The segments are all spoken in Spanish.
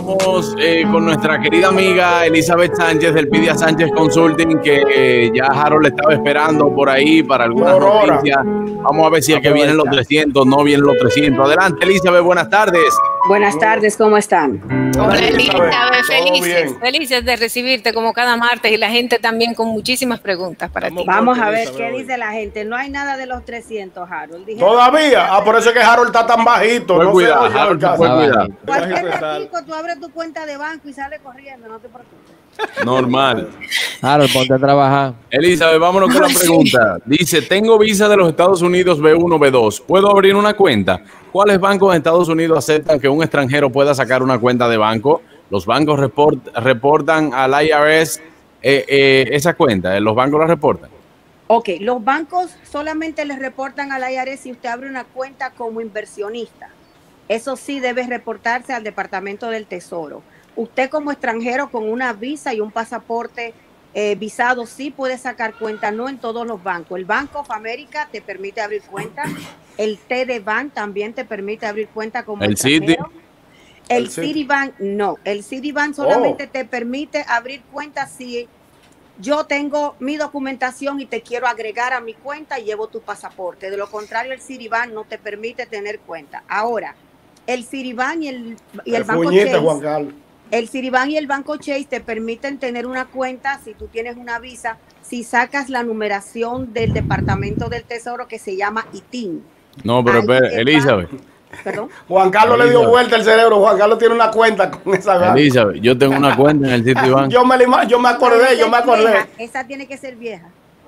Vamos con nuestra querida amiga Elizabeth Sánchez del Elpidia Sánchez Consulting, que ya Harold estaba esperando por ahí para algunas noticias. Vamos a ver si es que vienen los 300, no vienen los 300. Adelante, Elizabeth, buenas tardes. Buenas tardes, ¿cómo están? Hola, Elizabeth, felices de recibirte como cada martes y la gente también con muchísimas preguntas para ti. Vamos a ver qué dice la gente. No hay nada de los 300, Harold. ¿Todavía? Por eso es que Harold está tan bajito. Pues cuidado, Harold, cuidado. Cualquier ratico tú abres tu cuenta de banco y sales corriendo, no te preocupes. Normal. Harold, ponte a trabajar. Elizabeth, vámonos con la pregunta. Dice, tengo visa de los Estados Unidos B1, B2. ¿Puedo abrir una cuenta? ¿Cuáles bancos de Estados Unidos aceptan que un extranjero pueda sacar una cuenta de banco? Los bancos reportan al IRS esa cuenta. ¿Los bancos la reportan? Ok, los bancos solamente les reportan al IRS si usted abre una cuenta como inversionista. Eso sí debe reportarse al Departamento del Tesoro. Usted como extranjero con una visa y un pasaporte visado sí puede sacar cuenta, no en todos los bancos. El Bank of America te permite abrir cuenta, el TD Bank también te permite abrir cuenta como extranjero. El Citibank no, el Citibank solamente te permite abrir cuenta si yo tengo mi documentación y te quiero agregar a mi cuenta y llevo tu pasaporte. De lo contrario, el Citibank no te permite tener cuenta. Ahora, el Citibank y el Banco Chase, el Citibank y el Banco Chase te permiten tener una cuenta si tú tienes una visa, si sacas la numeración del Departamento del Tesoro que se llama ITIN. No, pero Elizabeth. ¿Perdón? Juan Carlos le dio vuelta el cerebro. Juan Carlos tiene una cuenta con esa gana. Elizabeth, yo tengo una cuenta en el Citibank. yo me acordé. Esa tiene que ser vieja.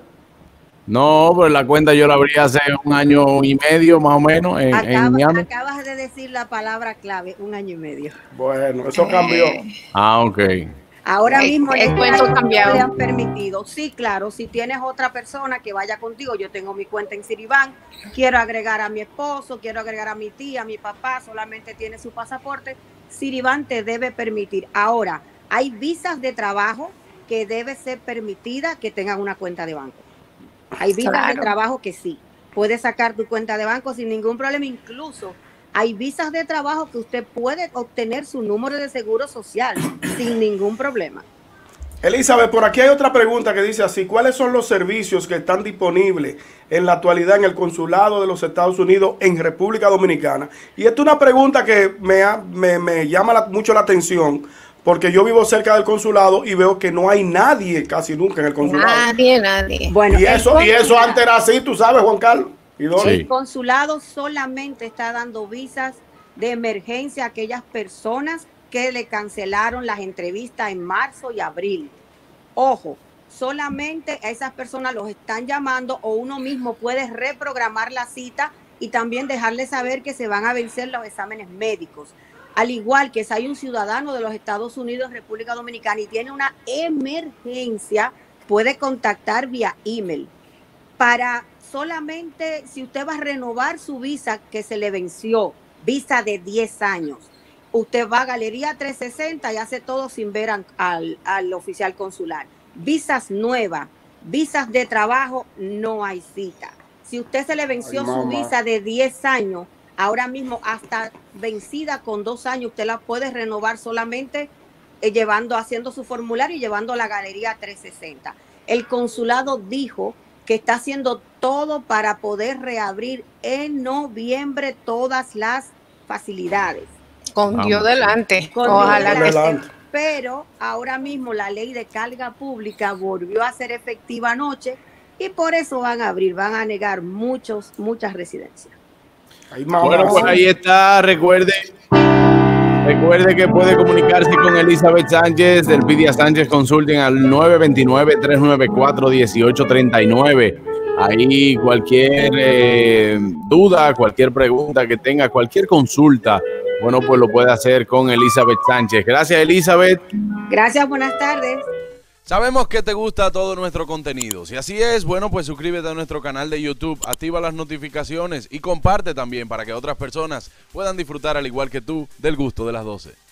No, pero la cuenta yo la abrí hace un año y medio más o menos en Miami. Acabas de decir la palabra clave, 1 año y medio. Bueno, eso cambió. Ok. Ahora mismo el cuento cambiado. Le han permitido. Sí, claro, si tienes otra persona que vaya contigo, yo tengo mi cuenta en Citibank, quiero agregar a mi esposo, quiero agregar a mi tía, a mi papá, solamente tiene su pasaporte, Citibank te debe permitir. Ahora, hay visas de trabajo que debe ser permitida que tengan una cuenta de banco. Hay visas de trabajo que sí, puedes sacar tu cuenta de banco sin ningún problema. Incluso hay visas de trabajo que usted puede obtener su número de seguro social sin ningún problema. Elizabeth, por aquí hay otra pregunta que dice así: ¿cuáles son los servicios que están disponibles en la actualidad en el consulado de los Estados Unidos en República Dominicana? Y esta es una pregunta que me llama mucho la atención, porque yo vivo cerca del consulado y veo que no hay nadie casi nunca en el consulado. Nadie. Bueno, y eso antes era así, tú sabes, Juan Carlos. El consulado solamente está dando visas de emergencia a aquellas personas que le cancelaron las entrevistas en marzo y abril. Ojo, solamente a esas personas los están llamando, o uno mismo puede reprogramar la cita y también dejarles saber que se van a vencer los exámenes médicos. Al igual que si hay un ciudadano de los Estados Unidos, República Dominicana, y tiene una emergencia, puede contactar vía email. Para solamente, si usted va a renovar su visa que se le venció, visa de 10 años, usted va a Galería 360 y hace todo sin ver al oficial consular. Visas nuevas, visas de trabajo, no hay cita. Si usted se le venció su visa de 10 años, ahora mismo hasta vencida con 2 años, usted la puede renovar solamente haciendo su formulario y llevando a la Galería 360. El consulado dijo que está haciendo todo para poder reabrir en noviembre todas las facilidades. Con Dios delante. Ojalá delante. Pero ahora mismo la ley de carga pública volvió a ser efectiva anoche y por eso van a abrir, van a negar muchas residencias. Bueno, pues ahí está. Recuerde que puede comunicarse con Elizabeth Sánchez del Elpidia Sánchez Consulting al 929-394-1839. Ahí cualquier duda, cualquier pregunta que tenga, cualquier consulta, bueno, pues lo puede hacer con Elizabeth Sánchez. Gracias, Elizabeth. Gracias, buenas tardes. Sabemos que te gusta todo nuestro contenido. Si así es, bueno, pues suscríbete a nuestro canal de YouTube, activa las notificaciones y comparte también para que otras personas puedan disfrutar, al igual que tú, del gusto de las 12.